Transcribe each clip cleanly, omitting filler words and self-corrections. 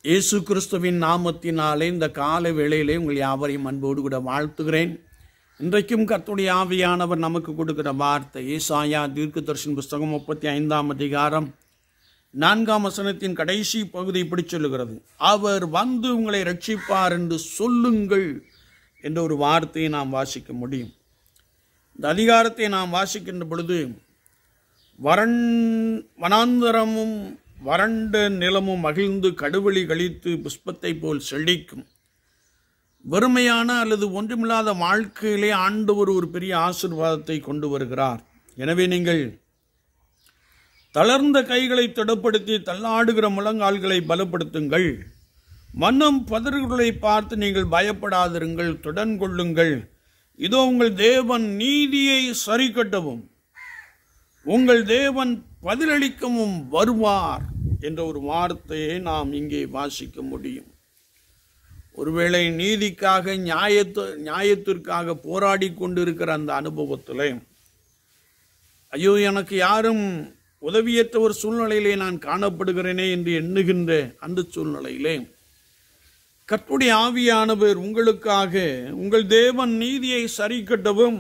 இயேசு கிறிஸ்துவின் நாமத்தினாலே இந்த கால வேளையிலே உங்கள் யாவரையும் அன்போடு கூட வாழ்த்துகிறேன். இன்றைக்கும் கர்த்தருடைய ஆவியானவர் நமக்கு கொடுக்கிற வார்த்தை ஏசாயா தீர்க்கதரிசன புஸ்தகம் 35ஆம் அதிகாரம் 4ஆம் வசனத்தின் கடைசி பகுதி இப்படி சொல்லுகிறது, அவர் வந்து உங்களை ரட்சிப்பார் என்று சொல்லுங்கள் என்ற ஒரு வார்த்தையை நாம் வாசிக்க முடியும். இந்த அதிகாரத்தை நாம் வாசிக்கின்ற பொழுது வனாந்தரமும் வறண்ட நிலமும் மகிழ்ந்து கடுவெளி கழித்து புஷ்பத்தை போல் செழிக்கும். வெறுமையான அல்லது ஒன்றுமில்லாத வாழ்க்கையிலே ஆண்டவர் ஒரு பெரிய ஆசீர்வாதத்தை கொண்டு வருகிறார். எனவே நீங்கள் தளர்ந்த கைகளை திடப்படுத்தி தள்ளாடுகிற முழங்கால்களை பலப்படுத்துங்கள். மனம் பதறுகளை பார்த்து நீங்கள் பயப்படாதிருங்கள், துடன் கொள்ளுங்கள். இதோ உங்கள் தேவன் நீதியை சரி கட்டவும் உங்கள் தேவன் பதிலளிக்கவும் வருவார் என்ற ஒரு வார்த்தையை நாம் இங்கே வாசிக்க முடியும். ஒருவேளை நீதிக்காக நியாயத்திற்காக போராடி கொண்டிருக்கிற அந்த அனுபவத்தில் ஐயோ எனக்கு யாரும் உதவியற்ற ஒரு சூழ்நிலையிலே நான் காணப்படுகிறேனே என்று எண்ணுகின்ற அந்த சூழ்நிலையிலே கர்த்தருடைய ஆவியானவர் உங்களுக்காக உங்கள் தேவன் நீதியை சரி கட்டவும்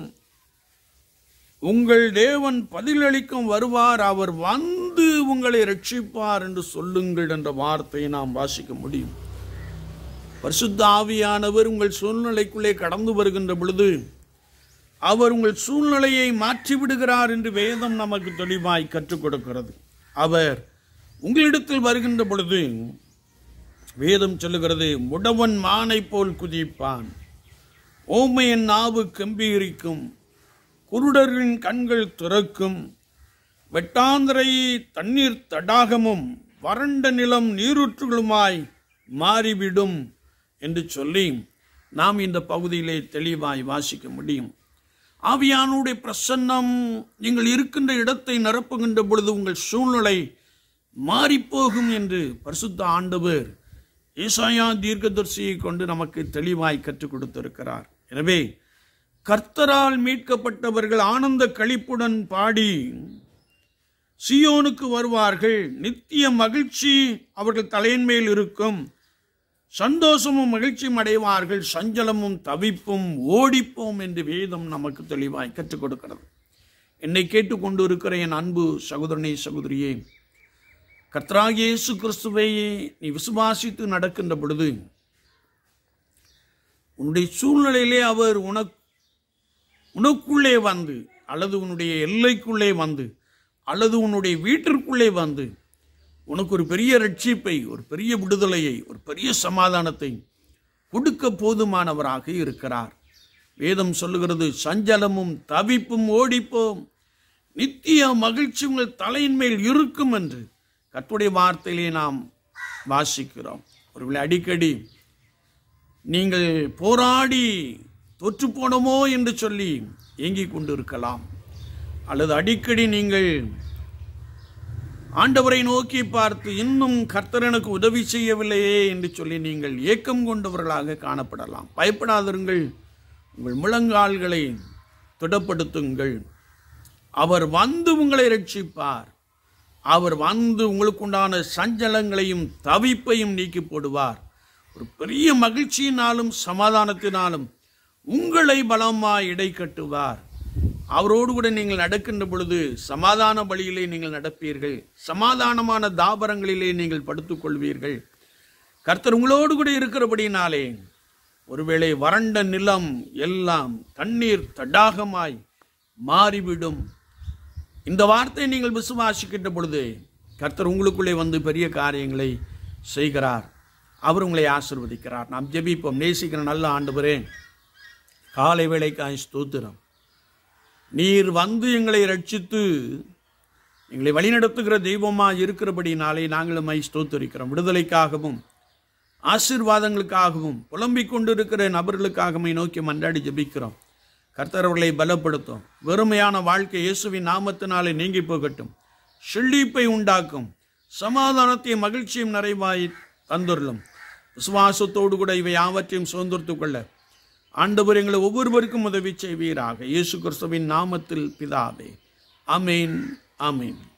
உங்கள் தேவன் பதிலளிக்கும் வருவார், அவர் வந்து உங்களை ரட்சிப்பார் என்று சொல்லுங்கள் என்ற வார்த்தையை நாம் வாசிக்க முடியும். பரிசுத்த ஆவியானவர் உங்கள் சூழ்நிலைக்குள்ளே கடந்து வருகின்ற பொழுது அவர் உங்கள் சூழ்நிலையை மாற்றிவிடுகிறார் என்று வேதம் நமக்கு தெளிவாய் கற்றுக் கொடுக்கிறது. அவர் உங்களிடத்தில் வருகின்ற பொழுது வேதம் சொல்லுகிறது, முடவன் மானை போல் குதிப்பான், ஓமையின் நாவு கம்பீரிக்கும், குருடரின் கண்கள் திறக்கும், வெட்டாந்தரை தண்ணீர் தடாகமும் வறண்ட நிலம் நீரூற்றுகளுமாய் மாறிவிடும் என்று சொல்லி நாம் இந்த பகுதியிலே தெளிவாய் வாசிக்க முடியும். ஆவியானுடைய பிரசன்னம் நீங்கள் இருக்கின்ற இடத்தை நிரப்புகின்ற பொழுது உங்கள் சூழ்நிலை மாறிப்போகும் என்று பரிசுத்த ஆண்டவர் ஏசாயா தீர்க்கதரிசியை கொண்டு நமக்கு தெளிவாய் கற்றுக் கொடுத்திருக்கிறார். எனவே கர்த்தரால் மீட்கப்பட்டவர்கள் ஆனந்த களிப்புடன் பாடி சீயோனுக்கு வருவார்கள். நித்திய மகிழ்ச்சி அவர்கள் தலையின் மேல் இருக்கும். சந்தோஷமும் மகிழ்ச்சியும் அடைவார்கள். சஞ்சலமும் தவிப்பும் ஓடிப்போம் என்று வேதம் நமக்கு தெளிவாய் கற்றுக் கொடுக்கிறது. என்னை கேட்டுக்கொண்டு இருக்கிற என் அன்பு சகோதரனே சகோதரியே, கர்த்தராகிய இயேசு கிறிஸ்துவை நீ விசுவாசித்து நடக்கின்ற பொழுது உன்னுடைய சூழ்நிலையிலே அவர் உனக்குள்ளே வந்து அல்லது உன்னுடைய எல்லைக்குள்ளே வந்து அல்லது உன்னுடைய வீட்டிற்குள்ளே வந்து உனக்கு ஒரு பெரிய ரட்சிப்பை, ஒரு பெரிய விடுதலையை, ஒரு பெரிய சமாதானத்தை கொடுக்க போதுமானவராக இருக்கிறார். வேதம் சொல்லுகிறது, சஞ்சலமும் தவிப்பும் ஓடிப்போம், நித்திய மகிழ்ச்சி உங்கள் தலையின் மேல் இருக்கும் என்று கர்த்தருடைய வார்த்தையிலே நாம் வாசிக்கிறோம். ஒருவேளை அடிக்கடி நீங்கள் போராடி தொற்று போனோமோ என்று சொல்லி ஏங்கிக் கொண்டிருக்கலாம், அல்லது அடிக்கடி நீங்கள் ஆண்டவரை நோக்கி பார்த்து இன்னும் கர்த்தர் எனக்கு உதவி செய்யவில்லையே என்று சொல்லி நீங்கள் ஏக்கம் கொண்டவர்களாக காணப்படலாம். பயப்படாதிருங்கள், உங்கள் முழங்கால்களை திடப்படுத்துங்கள். அவர் வந்து உங்களை ரட்சிப்பார். அவர் வந்து உங்களுக்குண்டான சஞ்சலங்களையும் தவிப்பையும் நீக்கி போடுவார். ஒரு பெரிய மகிழ்ச்சியினாலும் சமாதானத்தினாலும் உங்களை பலமாய் இடை கட்டுவார். அவரோடு கூட நீங்கள் நடக்கின்ற பொழுது சமாதான வழியிலே நீங்கள் நடப்பீர்கள். சமாதானமான தாபரங்களிலே நீங்கள் படுத்துக் கொள்வீர்கள். கர்த்தர் உங்களோடு கூட இருக்கிறபடினாலே ஒருவேளை வறண்ட நிலம் எல்லாம் தண்ணீர் தடாகமாய் மாறிவிடும். இந்த வார்த்தையை நீங்கள் விசுவாசிக்கின்ற பொழுது கர்த்தர் உங்களுக்குள்ளே வந்து பெரிய காரியங்களை செய்கிறார். அவர் உங்களை ஆசீர்வதிக்கிறார். நாம் ஜெபிப்போம். நேசிக்கிற நல்ல ஆண்டவரே, காலை வேளைக்காய் ஸ்தோத்திரம். நீர் வந்து எங்களை ரட்சித்து எங்களை வழிநடத்துகிற தெய்வமாக இருக்கிறபடினாலே நாங்களும் ஸ்தோத்திரிக்கிறோம். விடுதலைக்காகவும் ஆசீர்வாதங்களுக்காகவும் புலம்பிக் கொண்டிருக்கிற நபர்களுக்காகவும் நோக்கி மன்றாடி ஜெபிக்கிறோம். கர்த்தர் அவர்களை பலப்படுத்தும். வெறுமையான வாழ்க்கை இயேசுவின் நாமத்தினாலே நீங்கி போகட்டும். செழிப்பை உண்டாக்கும். சமாதானத்தையும் மகிழ்ச்சியும் நிறைவாய் தந்துள்ளோம். விசுவாசத்தோடு கூட இவை யாவற்றையும் சுதந்திரத்துக் கொள்ள ஆண்டவர் எங்களை ஒவ்வொருவருக்கும் உதவி செய்வீராக. இயேசு கிறிஸ்துவின் நாமத்தில் பிதாவே, ஆமேன், ஆமேன்.